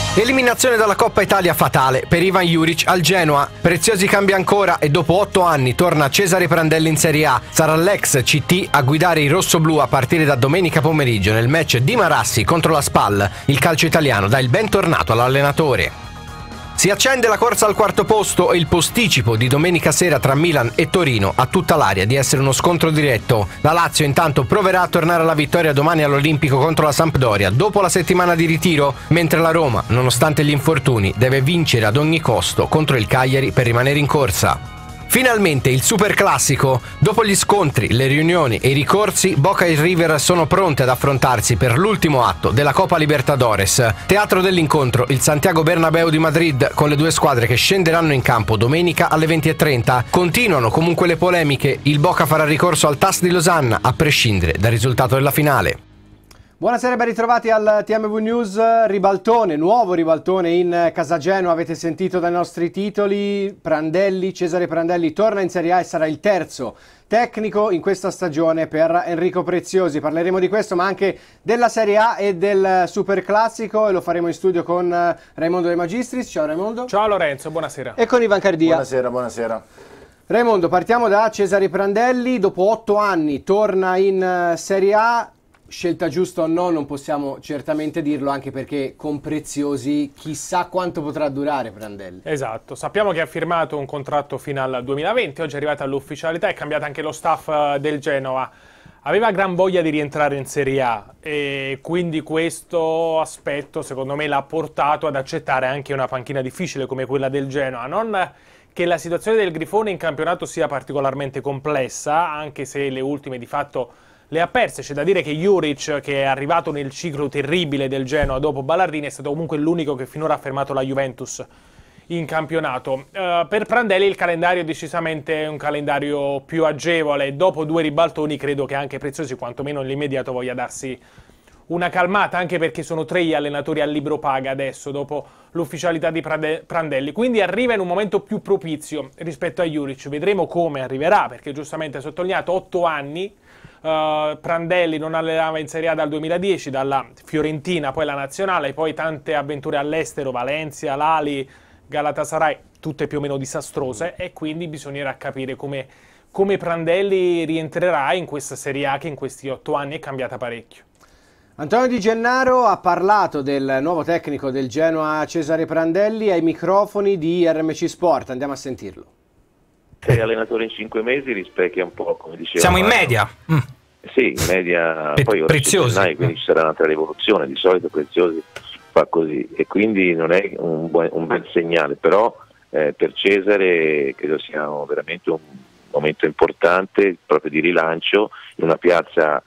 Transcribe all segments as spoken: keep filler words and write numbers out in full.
Eliminazione dalla Coppa Italia fatale per Ivan Juric al Genoa. Preziosi cambia ancora e dopo otto anni torna Cesare Prandelli in Serie A. Sarà l'ex C T a guidare i rossoblù a partire da domenica pomeriggio nel match di Marassi contro la Spal. Il calcio italiano dà il bentornato all'allenatore. Si accende la corsa al quarto posto e il posticipo di domenica sera tra Milan e Torino ha tutta l'aria di essere uno scontro diretto. La Lazio intanto proverà a tornare alla vittoria domani all'Olimpico contro la Sampdoria dopo la settimana di ritiro, mentre la Roma, nonostante gli infortuni, deve vincere ad ogni costo contro il Cagliari per rimanere in corsa. Finalmente il super classico. Dopo gli scontri, le riunioni e i ricorsi, Boca e River sono pronte ad affrontarsi per l'ultimo atto della Copa Libertadores. Teatro dell'incontro, il Santiago Bernabéu di Madrid, con le due squadre che scenderanno in campo domenica alle venti e trenta. Continuano comunque le polemiche. Il Boca farà ricorso al T A S di Losanna, a prescindere dal risultato della finale. Buonasera e ben ritrovati al T M V News. Ribaltone, nuovo ribaltone in casa Genoa, avete sentito dai nostri titoli. Prandelli, Cesare Prandelli torna in Serie A e sarà il terzo tecnico in questa stagione per Enrico Preziosi. Parleremo di questo ma anche della Serie A e del Superclassico e lo faremo in studio con Raimondo De Magistris. Ciao Raimondo. Ciao Lorenzo, buonasera. E con Ivan Cardia. Buonasera, buonasera. Raimondo, partiamo da Cesare Prandelli, dopo otto anni torna in Serie A. Scelta giusta o no non possiamo certamente dirlo, anche perché con Preziosi chissà quanto potrà durare Prandelli. Esatto, sappiamo che ha firmato un contratto fino al duemilaventi, oggi è arrivata all'ufficialità, è cambiato anche lo staff del Genoa. Aveva gran voglia di rientrare in Serie A e quindi questo aspetto secondo me l'ha portato ad accettare anche una panchina difficile come quella del Genoa. Non che la situazione del Grifone in campionato sia particolarmente complessa, anche se le ultime di fatto le ha perse. C'è da dire che Juric, che è arrivato nel ciclo terribile del Genoa dopo Ballardini, è stato comunque l'unico che finora ha fermato la Juventus in campionato. Uh, per Prandelli il calendario è decisamente un calendario più agevole. Dopo due ribaltoni credo che anche Preziosi, quantomeno nell'immediato, voglia darsi una calmata, anche perché sono tre gli allenatori a libro paga adesso, dopo l'ufficialità di Prandelli. Quindi arriva in un momento più propizio rispetto a Juric. Vedremo come arriverà, perché giustamente ha sottolineato otto anni. Uh, Prandelli non allenava in Serie A dal duemiladieci, dalla Fiorentina, poi la Nazionale, poi tante avventure all'estero, Valencia, Lali, Galatasaray, tutte più o meno disastrose, e quindi bisognerà capire come, come Prandelli rientrerà in questa Serie A che in questi otto anni è cambiata parecchio. Antonio Di Gennaro ha parlato del nuovo tecnico del Genoa Cesare Prandelli ai microfoni di R M C Sport, andiamo a sentirlo. Sei allenatore in cinque mesi rispecchia un po', come diceva siamo Mario. in media. Mm. Sì, in media. Pe poi ora Preziosi. gennaio, quindi ci sarà un'altra rivoluzione. Di solito Preziosi fa così e quindi non è un, buon, un bel segnale, però eh, per Cesare credo sia veramente un momento importante proprio di rilancio in una piazza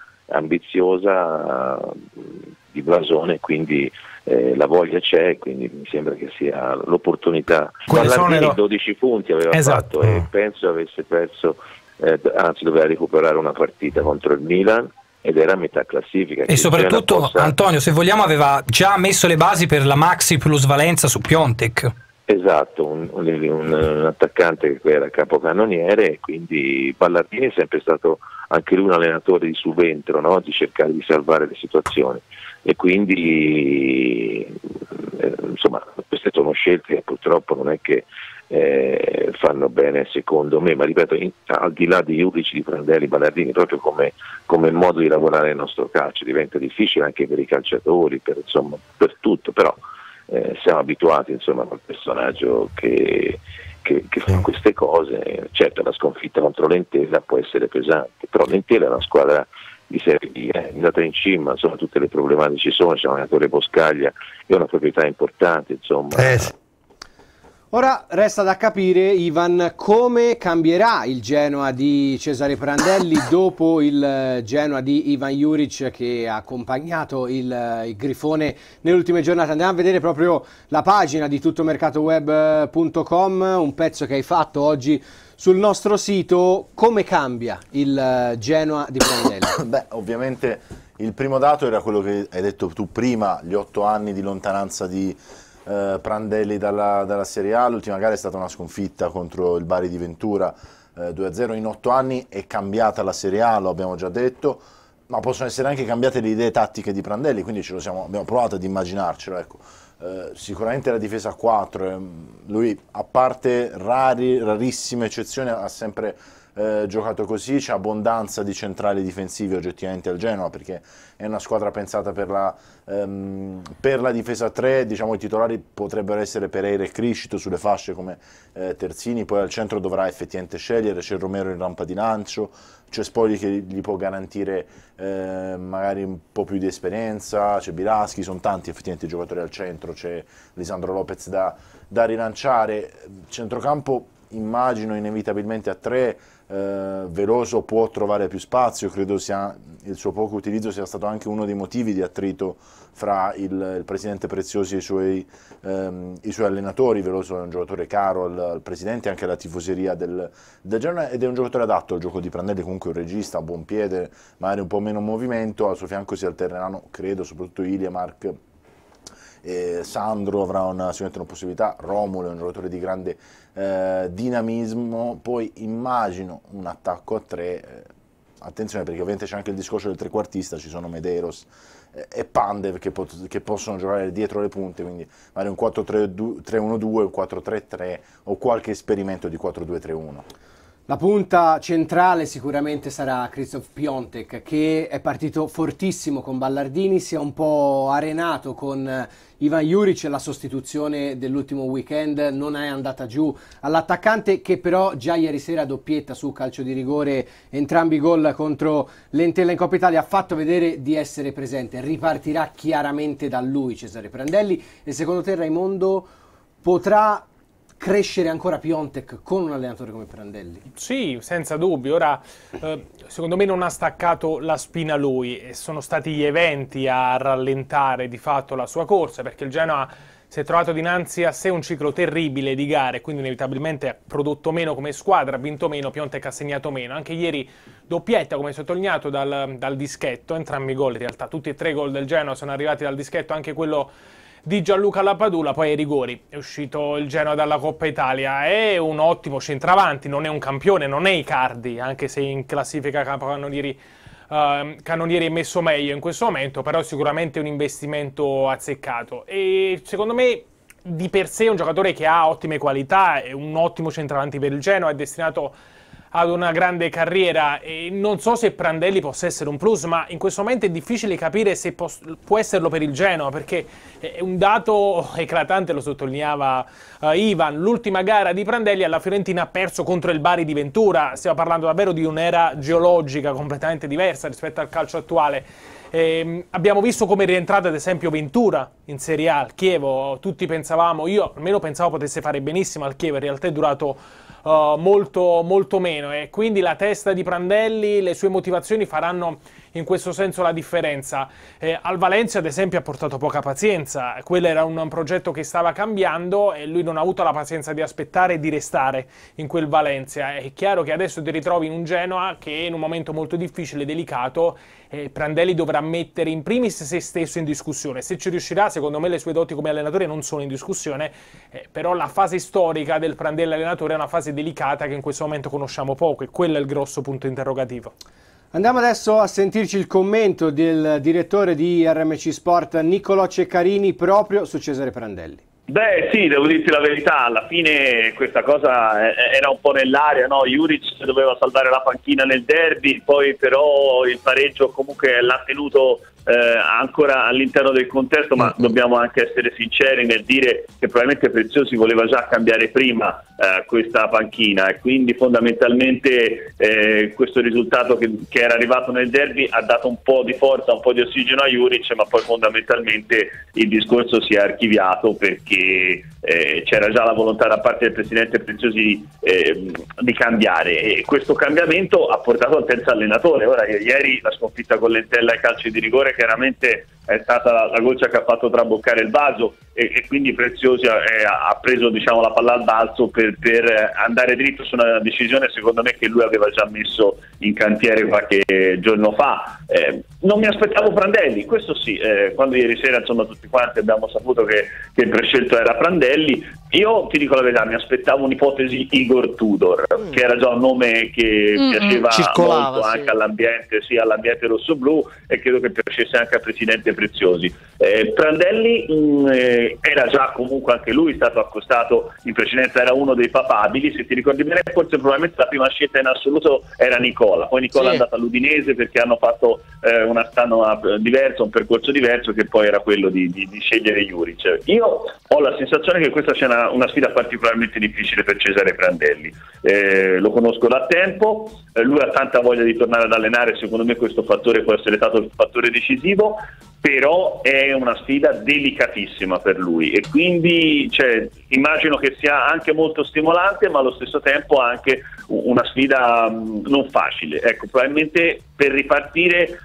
ambiziosa uh, di blasone, quindi eh, la voglia c'è, quindi mi sembra che sia l'opportunità. Ballardini dodici punti aveva esatto. fatto e penso avesse perso, eh, anzi doveva recuperare una partita contro il Milan ed era a metà classifica. E soprattutto possa... Antonio, se vogliamo, aveva già messo le basi per la maxi plusvalenza su Piontek. Esatto, un, un, un, un attaccante che era capocannoniere, e quindi Ballardini è sempre stato anche lui un allenatore di subentro, no? Di cercare di salvare le situazioni, e quindi eh, insomma queste sono scelte che purtroppo non è che eh, fanno bene secondo me, ma ripeto, in, al di là di Juric, di Prandelli, Ballardini, proprio come, come modo di lavorare nel nostro calcio diventa difficile anche per i calciatori, per, insomma, per tutto, però Eh, siamo abituati insomma al personaggio che, che, che fa queste cose. Certo, la sconfitta contro l'Entella può essere pesante, però l'Entella è una squadra di Serie B, eh, è andata in cima, insomma tutte le problematiche ci sono, c'è un allenatore Boscaglia, è una proprietà importante, insomma. Eh sì. Ora resta da capire, Ivan, come cambierà il Genoa di Cesare Prandelli dopo il Genoa di Ivan Juric che ha accompagnato il, il Grifone nelle ultime giornate. Andiamo a vedere proprio la pagina di tuttomercatoweb punto com, un pezzo che hai fatto oggi sul nostro sito. Come cambia il Genoa di Prandelli? Beh, ovviamente il primo dato era quello che hai detto tu prima, gli otto anni di lontananza di Uh, Prandelli dalla, dalla Serie A. L'ultima gara è stata una sconfitta contro il Bari di Ventura, uh, due a zero. In otto anni è cambiata la Serie A, lo abbiamo già detto, ma possono essere anche cambiate le idee tattiche di Prandelli, quindi ce lo siamo, abbiamo provato ad immaginarcelo, ecco. eh, sicuramente la difesa a quattro, eh, lui a parte rari, rarissime eccezioni ha sempre eh, giocato così, c'è abbondanza di centrali difensivi oggettivamente al Genoa, perché è una squadra pensata per la, ehm, per la difesa a tre, diciamo i titolari potrebbero essere Pereira e Criscito sulle fasce come eh, terzini, poi al centro dovrà effettivamente scegliere, c'è Romero in rampa di lancio, c'è Spogli che gli può garantire eh, magari un po' più di esperienza, c'è Biraschi, sono tanti effettivamente giocatori al centro, c'è Lisandro Lopez da, da rilanciare, centrocampo immagino inevitabilmente a tre, eh, Veloso può trovare più spazio, credo sia, il suo poco utilizzo sia stato anche uno dei motivi di attrito fra il, il presidente Preziosi e i suoi, ehm, i suoi allenatori. Veloso è un giocatore caro al, al presidente, anche alla tifoseria del, del Genoa, ed è un giocatore adatto al gioco di Prandelli, comunque un regista, a buon piede, magari un po' meno movimento, al suo fianco si alterneranno, credo, soprattutto Ilia, Mark e Sandro avrà una, sicuramente una possibilità, Romulo è un giocatore di grande eh, dinamismo, poi immagino un attacco a tre, eh, attenzione perché ovviamente c'è anche il discorso del trequartista, ci sono Medeiros eh, e Pandev che, pot che possono giocare dietro le punte, quindi magari un quattro tre uno due, un quattro tre tre o qualche esperimento di quattro due tre uno. La punta centrale sicuramente sarà Krzysztof Piątek, che è partito fortissimo con Ballardini, si è un po' arenato con Ivan Juric, la sostituzione dell'ultimo weekend non è andata giù all'attaccante, che però già ieri sera doppietta su calcio di rigore, entrambi gol contro l'Entella in Coppa Italia, ha fatto vedere di essere presente. Ripartirà chiaramente da lui Cesare Prandelli, e secondo te, Raimondo, potrà crescere ancora Piątek con un allenatore come Prandelli? Sì, senza dubbio. Ora, eh, secondo me non ha staccato la spina lui, e sono stati gli eventi a rallentare di fatto la sua corsa, perché il Genoa si è trovato dinanzi a sé un ciclo terribile di gare, quindi inevitabilmente ha prodotto meno come squadra, ha vinto meno, Piątek ha segnato meno. Anche ieri doppietta, come sottolineato, dal, dal dischetto, entrambi i gol in realtà, tutti e tre i gol del Genoa sono arrivati dal dischetto, anche quello di Gianluca Lapadula, poi ai rigori. È uscito il Genoa dalla Coppa Italia, è un ottimo centravanti, non è un campione, non è Icardi, anche se in classifica capocannonieri uh, cannonieri è messo meglio in questo momento, però sicuramente è un investimento azzeccato. E secondo me di per sé è un giocatore che ha ottime qualità, è un ottimo centravanti per il Genoa, è destinato ad una grande carriera, e non so se Prandelli possa essere un plus, ma in questo momento è difficile capire se può, può esserlo per il Genoa, perché è un dato eclatante, lo sottolineava uh, Ivan, l'ultima gara di Prandelli alla Fiorentina ha perso contro il Bari di Ventura, stiamo parlando davvero di un'era geologica completamente diversa rispetto al calcio attuale. Eh, abbiamo visto come è rientrato ad esempio Ventura in Serie A al Chievo, tutti pensavamo, io almeno pensavo potesse fare benissimo al Chievo, in realtà è durato uh, molto, molto meno, e quindi la testa di Prandelli, le sue motivazioni faranno in questo senso la differenza. Eh, al Valencia ad esempio ha portato poca pazienza, quello era un, un progetto che stava cambiando e lui non ha avuto la pazienza di aspettare e di restare in quel Valencia. È chiaro che adesso ti ritrovi in un Genoa che è in un momento molto difficile e delicato, e Prandelli dovrà mettere in primis se stesso in discussione. Se ci riuscirà, secondo me le sue doti come allenatore non sono in discussione, eh, però la fase storica del Prandelli allenatore è una fase delicata che in questo momento conosciamo poco, e quello è il grosso punto interrogativo. Andiamo adesso a sentirci il commento del direttore di R M C Sport Niccolò Ceccarini proprio su Cesare Prandelli. Beh sì, devo dirti la verità, alla fine questa cosa era un po' nell'aria, no? Juric doveva salvare la panchina nel derby, poi però il pareggio comunque l'ha tenuto eh, ancora all'interno del contesto, ma dobbiamo anche essere sinceri nel dire che probabilmente Preziosi voleva già cambiare prima eh, questa panchina, e quindi fondamentalmente eh, questo risultato che, che era arrivato nel derby ha dato un po' di forza, un po' di ossigeno a Juric, ma poi fondamentalmente il discorso si è archiviato perché eh, c'era già la volontà da parte del presidente Preziosi di, eh, di cambiare, e questo cambiamento ha portato al terzo allenatore. Ora, ieri la sconfitta con l'Entella ai calci di rigore chiaramente è stata la, la goccia che ha fatto traboccare il vaso, e, e quindi Preziosi ha, ha preso, diciamo, la palla al balzo per, per andare dritto su una decisione secondo me che lui aveva già messo in cantiere qualche giorno fa. Eh, non mi aspettavo Prandelli, questo sì, eh, quando ieri sera insomma tutti quanti abbiamo saputo che, che il prescelto era Prandelli, io ti dico la verità, mi aspettavo un'ipotesi Igor Tudor, mm. che era già un nome che mm-hmm. piaceva molto anche sì. all'ambiente sì, all'ambiente rossoblu, e credo che piacesse anche al presidente veramente preziosi. Eh, Prandelli mh, eh, era già comunque anche lui stato accostato in precedenza, era uno dei papabili, se ti ricordi bene forse probabilmente la prima scelta in assoluto era Nicola, poi Nicola Sì. è andata all'Udinese perché hanno fatto eh, una stanno diversa, un percorso diverso che poi era quello di, di, di scegliere Juric. Io ho la sensazione che questa sia una, una sfida particolarmente difficile per Cesare Prandelli, eh, lo conosco da tempo, eh, lui ha tanta voglia di tornare ad allenare, secondo me questo fattore può essere stato il fattore decisivo, però è una sfida delicatissima per lui e quindi cioè, immagino che sia anche molto stimolante, ma allo stesso tempo anche una sfida mh, non facile. Ecco, probabilmente per ripartire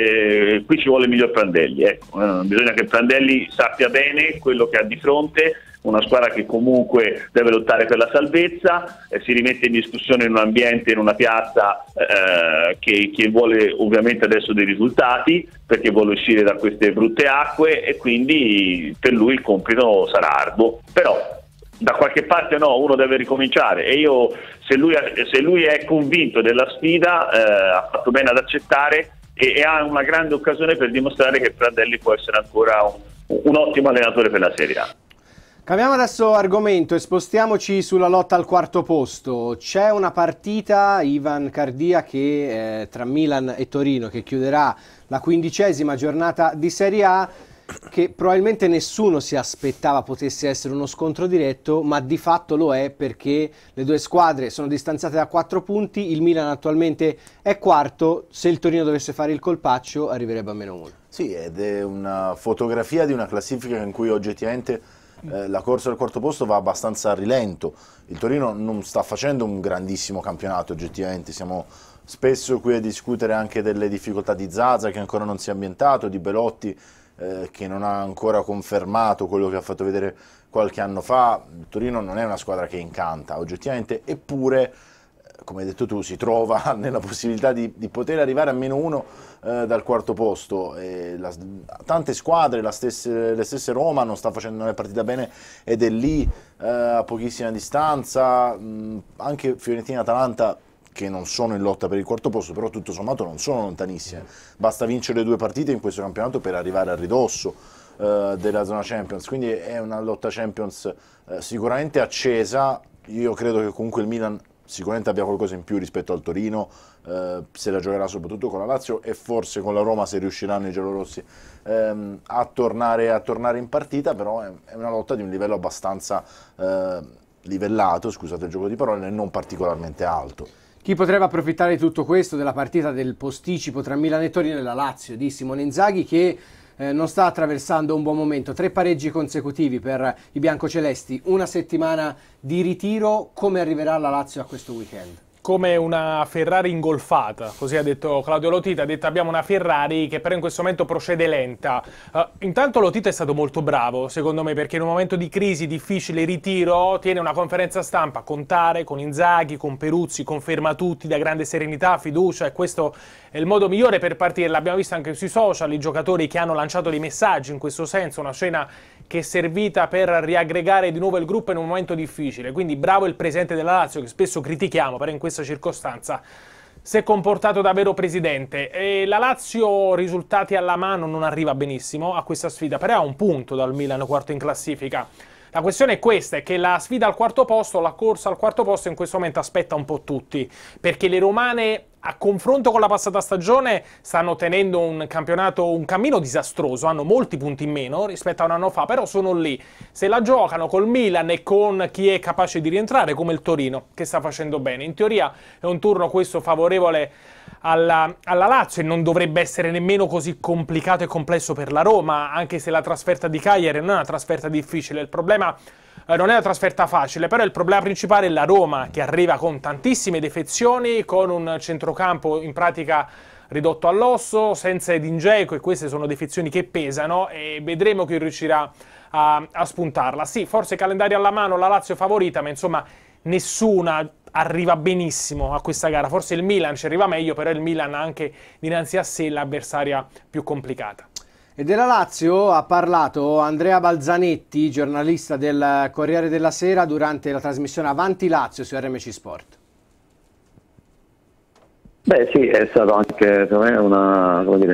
eh, qui ci vuole il miglior Prandelli, ecco. Eh, bisogna che Prandelli sappia bene quello che ha di fronte, una squadra che comunque deve lottare per la salvezza, eh, si rimette in discussione in un ambiente, in una piazza eh, che, che vuole ovviamente adesso dei risultati, perché vuole uscire da queste brutte acque e quindi per lui il compito sarà arduo, però da qualche parte no, uno deve ricominciare e io se lui, se lui è convinto della sfida eh, ha fatto bene ad accettare e, e ha una grande occasione per dimostrare che Prandelli può essere ancora un, un ottimo allenatore per la Serie A. Cambiamo adesso argomento e spostiamoci sulla lotta al quarto posto. C'è una partita, Ivan Cardia, che eh, tra Milan e Torino, che chiuderà la quindicesima giornata di Serie A, che probabilmente nessuno si aspettava potesse essere uno scontro diretto, ma di fatto lo è perché le due squadre sono distanziate da quattro punti, il Milan attualmente è quarto, se il Torino dovesse fare il colpaccio arriverebbe a meno uno. Sì, ed è una fotografia di una classifica in cui oggettivamente Eh, la corsa al quarto posto va abbastanza a rilento. Il Torino non sta facendo un grandissimo campionato oggettivamente, siamo spesso qui a discutere anche delle difficoltà di Zaza che ancora non si è ambientato, di Belotti eh, che non ha ancora confermato quello che ha fatto vedere qualche anno fa. Il Torino non è una squadra che incanta oggettivamente, eppure come hai detto tu, si trova nella possibilità di, di poter arrivare a meno uno eh, dal quarto posto. E la, tante squadre, la stesse, le stesse Roma non sta facendo una partita bene ed è lì eh, a pochissima distanza, mh, anche Fiorentina e Atalanta che non sono in lotta per il quarto posto, però tutto sommato non sono lontanissime. Basta vincere due partite in questo campionato per arrivare a ridosso eh, della zona Champions, quindi è una lotta Champions eh, sicuramente accesa. Io credo che comunque il Milan sicuramente abbia qualcosa in più rispetto al Torino, eh, se la giocherà soprattutto con la Lazio e forse con la Roma se riusciranno i giallorossi ehm, a, tornare, a tornare in partita, però è, è una lotta di un livello abbastanza eh, livellato, scusate il gioco di parole, e non particolarmente alto. Chi potrebbe approfittare di tutto questo, della partita del posticipo tra Milan e Torino, è la Lazio di Simone Inzaghi, che eh, non sta attraversando un buon momento. Tre pareggi consecutivi per i biancocelesti, una settimana di ritiro. Come arriverà la Lazio a questo weekend? Come una Ferrari ingolfata, così ha detto Claudio Lotito. Ha detto abbiamo una Ferrari che però in questo momento procede lenta. Uh, intanto Lotito è stato molto bravo, secondo me, perché in un momento di crisi, difficile, ritiro, tiene una conferenza stampa con Tare, con Inzaghi, con Peruzzi, conferma tutti, da grande serenità, fiducia, e questo è il modo migliore per partire. L'abbiamo visto anche sui social, i giocatori che hanno lanciato dei messaggi in questo senso, una scena che è servita per riaggregare di nuovo il gruppo in un momento difficile. Quindi bravo il presidente della Lazio, che spesso critichiamo, però in questa circostanza si è comportato davvero presidente. E la Lazio, risultati alla mano, non arriva benissimo a questa sfida, però ha un punto dal Milan, quarto in classifica. La questione è questa, è che la sfida al quarto posto, la corsa al quarto posto in questo momento aspetta un po' tutti, perché le romane a confronto con la passata stagione stanno tenendo un campionato, un cammino disastroso, hanno molti punti in meno rispetto a un anno fa, però sono lì, se la giocano col Milan e con chi è capace di rientrare come il Torino, che sta facendo bene. In teoria è un turno questo favorevole alla, alla Lazio e non dovrebbe essere nemmeno così complicato e complesso per la Roma, anche se la trasferta di Cagliari non è una trasferta difficile. Il problema eh, non è una trasferta facile, però il problema principale è la Roma, che arriva con tantissime defezioni, con un centrocampo in pratica ridotto all'osso, senza Edin Dzeko, e queste sono defezioni che pesano, e vedremo chi riuscirà a, a spuntarla. Sì, forse calendario alla mano, la Lazio favorita, ma insomma nessuna arriva benissimo a questa gara. Forse il Milan ci arriva meglio, però il Milan ha anche dinanzi a sé l'avversaria più complicata. E della Lazio ha parlato Andrea Balzanetti, giornalista del Corriere della Sera, durante la trasmissione Avanti Lazio su R M C Sport. Beh sì, è stato anche secondo me una, come dire,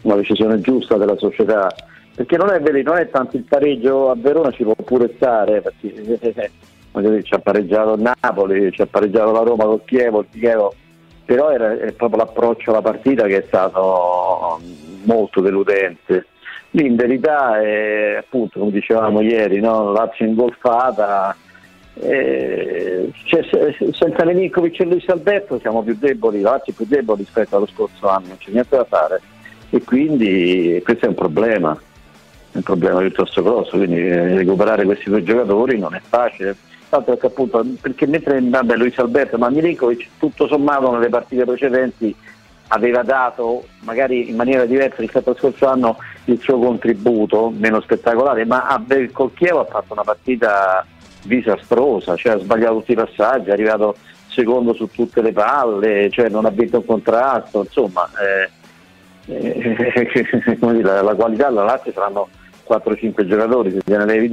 una decisione giusta della società, perché non è vero, non è tanto il pareggio a Verona, ci può pure stare, perché eh, ci ha pareggiato il Napoli, ci ha pareggiato la Roma col Chievo, il Chievo, però era, è proprio l'approccio alla partita che è stato molto deludente. Lì in verità è, appunto, come dicevamo ieri, no? Lazio ingolfata, eh, cioè, senza Milinkovic e Luis Alberto siamo più deboli, la Lazio è più debole rispetto allo scorso anno, non c'è niente da fare, e quindi questo è un problema, è un problema piuttosto grosso, quindi eh, recuperare questi due giocatori non è facile, tanto perché appunto, perché mentre vabbè, Luis Alberto, ma Milinkovic tutto sommato nelle partite precedenti aveva dato, magari in maniera diversa rispetto al scorso anno, il suo contributo, meno spettacolare, ma a, col Chievo ha fatto una partita disastrosa, cioè ha sbagliato tutti i passaggi, è arrivato secondo su tutte le palle, cioè non ha vinto un contrasto, insomma eh, eh, come dire, la qualità della Lazio saranno quattro cinque giocatori, se ne levi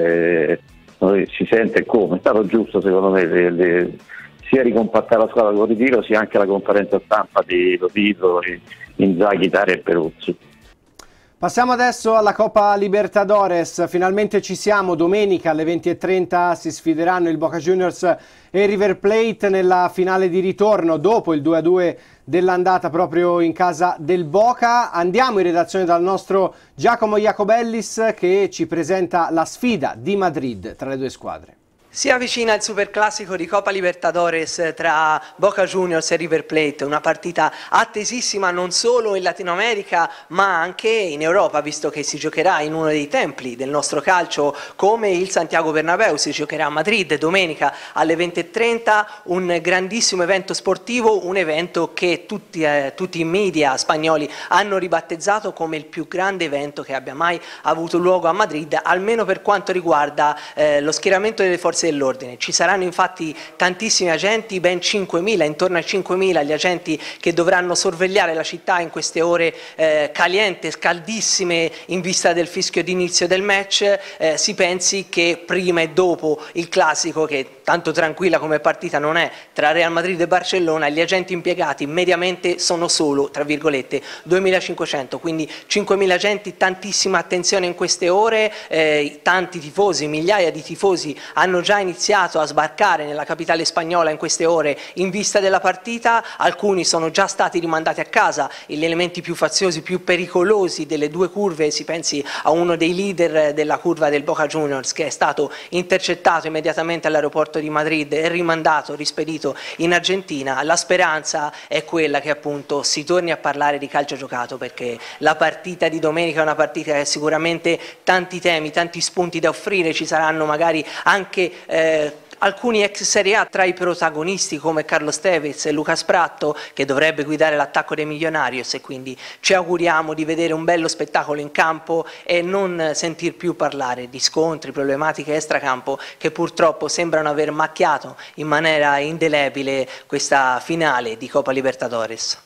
due eh, si sente come, è stato giusto secondo me le, le, sia ricompattare la squadra con ritiro, sia anche la conferenza stampa di Lotito, Inzaghi, Tari e Peruzzi. Passiamo adesso alla Coppa Libertadores, finalmente ci siamo, domenica alle venti e trenta si sfideranno il Boca Juniors e il River Plate nella finale di ritorno dopo il due a due dell'andata proprio in casa del Boca. Andiamo in redazione dal nostro Giacomo Iacobellis che ci presenta la sfida di Madrid tra le due squadre. Si avvicina il superclassico di Coppa Libertadores tra Boca Juniors e River Plate, una partita attesissima non solo in Latino America ma anche in Europa, visto che si giocherà in uno dei templi del nostro calcio come il Santiago Bernabéu, si giocherà a Madrid domenica alle venti e trenta, un grandissimo evento sportivo, un evento che tutti, eh, tutti i media spagnoli hanno ribattezzato come il più grande evento che abbia mai avuto luogo a Madrid, almeno per quanto riguarda eh, lo schieramento delle forze dell'ordine. Ci saranno infatti tantissimi agenti, ben cinquemila, intorno ai cinquemila gli agenti che dovranno sorvegliare la città in queste ore eh, caliente, caldissime in vista del fischio d'inizio del match. Eh, si pensi che prima e dopo il classico, che tanto tranquilla come partita non è, tra Real Madrid e Barcellona, gli agenti impiegati mediamente sono solo, tra virgolette, duemilacinquecento, quindi cinquemila agenti, tantissima attenzione in queste ore, eh, tanti tifosi, migliaia di tifosi hanno già iniziato a sbarcare nella capitale spagnola in queste ore in vista della partita, alcuni sono già stati rimandati a casa, gli elementi più faziosi, più pericolosi delle due curve, si pensi a uno dei leader della curva del Boca Juniors che è stato intercettato immediatamente all'aeroporto di Madrid e rimandato, rispedito in Argentina. La speranza è quella che appunto si torni a parlare di calcio giocato, perché la partita di domenica è una partita che ha sicuramente tanti temi, tanti spunti da offrire, ci saranno magari anche Eh, alcuni ex Serie A tra i protagonisti come Carlos Tevez e Lucas Pratto, che dovrebbe guidare l'attacco dei Millonarios, e quindi ci auguriamo di vedere un bello spettacolo in campo e non sentir più parlare di scontri, problematiche extracampo che purtroppo sembrano aver macchiato in maniera indelebile questa finale di Coppa Libertadores.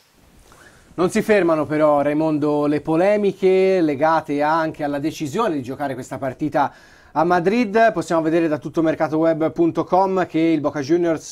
Non si fermano però, Raimondo, le polemiche legate anche alla decisione di giocare questa partita a Madrid. Possiamo vedere da tuttomercatoweb punto com che il Boca Juniors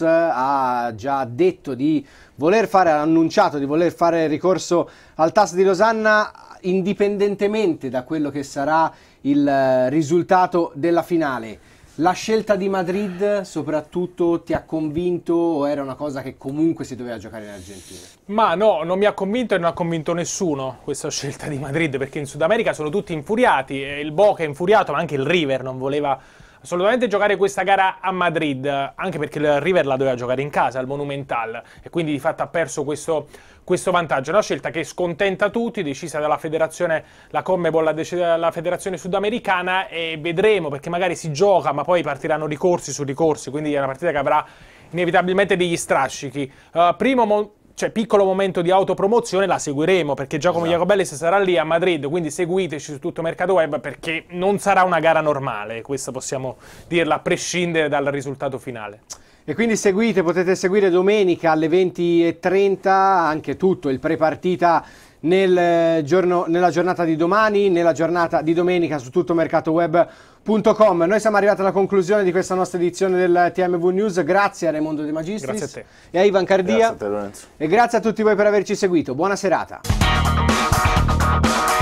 ha già detto di voler fare, ha annunciato di voler fare ricorso al T A S di Losanna indipendentemente da quello che sarà il risultato della finale. La scelta di Madrid soprattutto ti ha convinto o era una cosa che comunque si doveva giocare in Argentina? Ma no, non mi ha convinto e non ha convinto nessuno questa scelta di Madrid, perché in Sud America sono tutti infuriati, il Boca è infuriato, ma anche il River non voleva assolutamente giocare questa gara a Madrid, anche perché il River la doveva giocare in casa, al Monumental, e quindi di fatto ha perso questo, questo vantaggio. È una scelta che scontenta tutti, decisa dalla federazione, la Conmebol l'ha decisa dalla federazione sudamericana, e vedremo, perché magari si gioca, ma poi partiranno ricorsi su ricorsi, quindi è una partita che avrà inevitabilmente degli strascichi. Uh, primo mo Cioè, piccolo momento di autopromozione, la seguiremo, perché Giacomo esatto. Iacobellis sarà lì a Madrid, quindi seguiteci su tutto Mercato Web, perché non sarà una gara normale, questo possiamo dirla, a prescindere dal risultato finale. E quindi seguite, potete seguire domenica alle venti e trenta anche tutto il pre-partita nel giorno, nella giornata di domani, nella giornata di domenica su tutto mercato web punto com. Noi siamo arrivati alla conclusione di questa nostra edizione del T M V News. Grazie a Raimondo De Magistris, grazie a te, e a Ivan Cardia, grazie a te, Lorenzo. E grazie a tutti voi per averci seguito. Buona serata.